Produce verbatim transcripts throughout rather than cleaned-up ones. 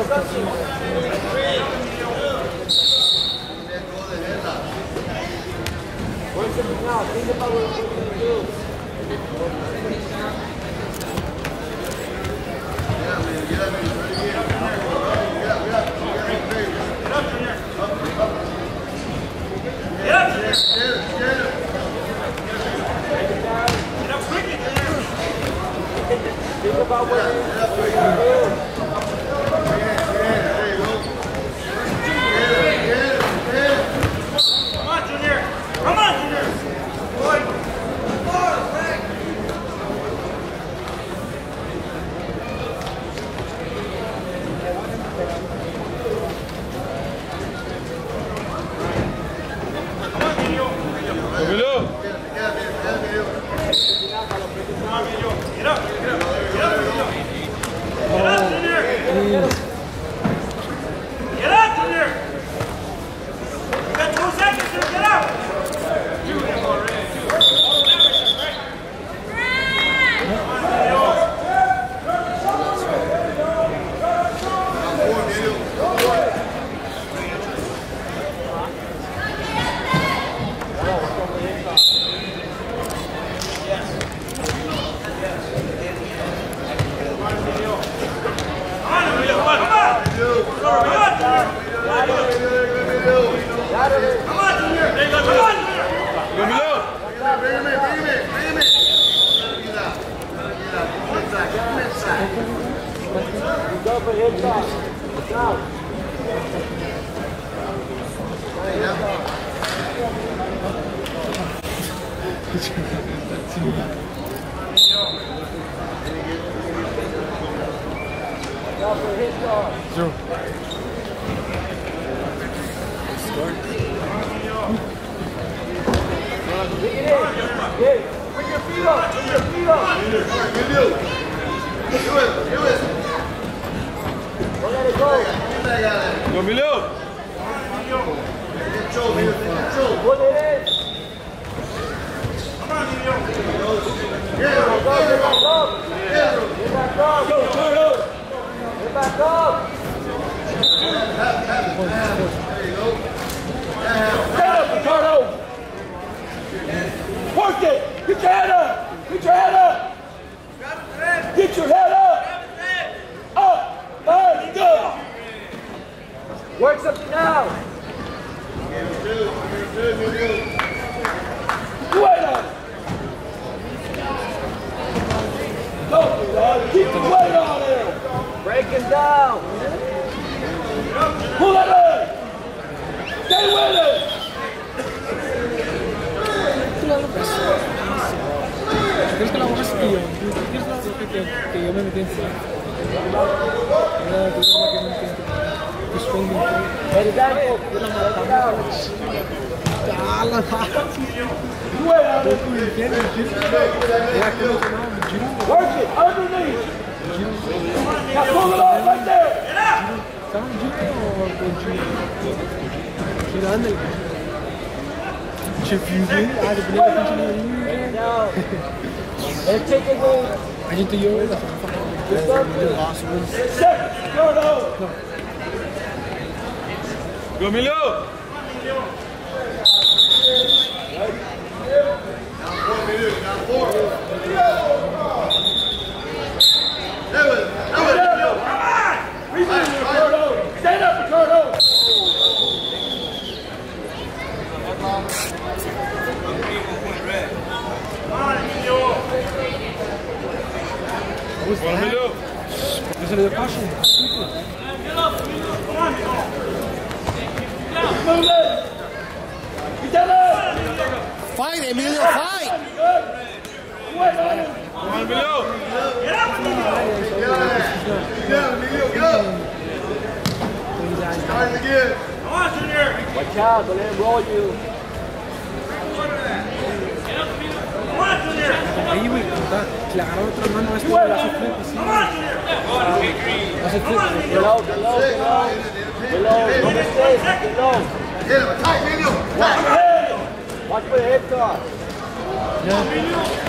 Now, think about what you're going to do. Yeah, man, get up, man. Get up, get up, get up. Get up, Junior. Up, up. Get up, Junior. Get up, get up. Get up quickly, Junior. Think about what you're going to do. There you go. Get it, get it, get it. Come on, Junior. Come on, Junior. Boy. Go for hip toss. Now. Go for hip toss. Zero. Dig it in. Dig. Bring your feet up. Bring your feet up. Good deal. Do it, do it. Don't let it go. Get back out of there. Go, Emilio. Control, man. Control. Put it in. Come on, Emilio. Get back up. Get back up. Get back up. Go, turn up. Get back up. There you go. Stand up, Ricardo. Work it. Get your head up. Get your head up. Get your head up. Up. There you go. Work something out. Wait up. Don't do that. Keep the weight on him. Break him down. Pull it in. Stay with it. ¿Crees que la boca es tío? ¿Qué es la boca que, que yo me metí encima? Era tu forma que me metí encima. Que escondo. Let it down. Let it down. ¡Ah, la mala! Work it underneath. Now pull it off right there. ¿Estaban Giro o con Giro? Giro, ándale. Che Fusion, ah, de primera cancha de No. Let's take it away. a gente yo la semana pasada. Set. Go, no. Go, Emilio! Stand up, Ricardo! Bora, Emilio! Essa ali é caixa. Fight, Emilio, fight! Come on, Emilio! Get up, Emilio! Get up, Emilio, get up! Start again. Come on, Junior! Watch out, don't let him roll you. Come on, Junior! Ahí, güey, está claro, otra mano, esto lo hace flip así. Come on, Junior! Hace flip. Below, below, below. Below, no mistakes, below. Get him, tight, Emilio! Watch your head. Watch for the head toss. Ya.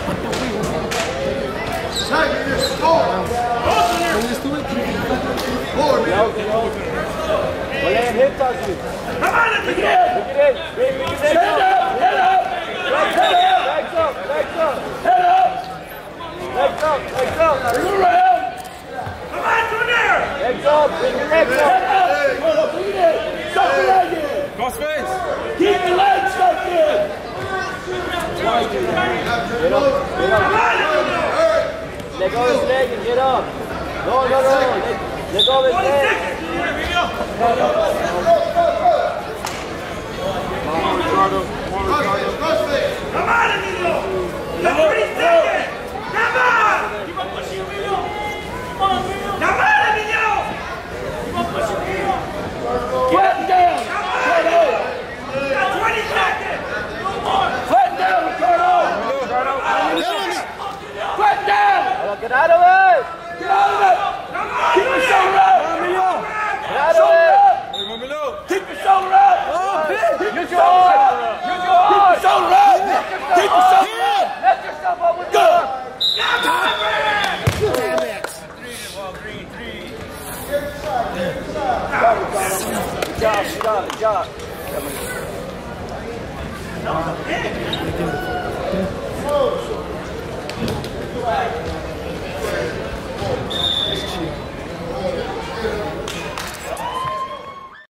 Tight, Emilio, go! ¿Dónde estuve? Forward, man. Well, let him touch you. Come on, let me get in. Look it in. Bring, bring your legs up. Head up. Legs up. Legs up. Head up. Legs up. Legs up. Bring it around. Come on, through there. Legs up. Bring your legs up. Head up. Hold up. Bring it in. Stuck the leg in. Cross face. Keep the leg stuck in. Get up. Get up. Let go of his leg and get up. No, no, no. Let, let go of his leg. Come on, Emilio! That's thirty seconds! Come on! Come on, Emilio! Flatten down! Come on! twenty seconds! Flatten down, Ricardo! Flatten down! Get out of it! Get out of it! Keep your shoulder up! Get out of it! Keep your shoulder up! Keep your shoulder up! Keep your shoulder up! Keep your shoulder up! Lift yourself up with good! Damn it! Good job, good job, good job. Come on.